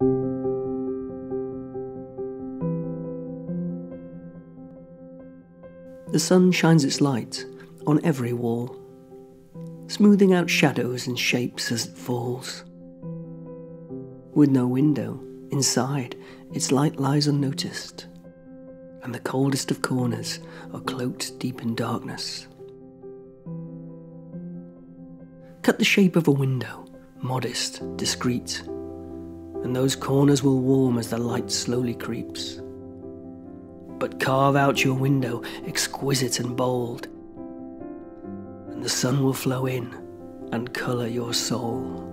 The sun shines its light on every wall, smoothing out shadows and shapes as it falls. With no window, inside, its light lies unnoticed, and the coldest of corners are cloaked deep in darkness. Cut the shape of a window, modest, discreet, and those corners will warm as the light slowly creeps. But carve out your window, exquisite and bold, and the sun will flow in and colour your soul.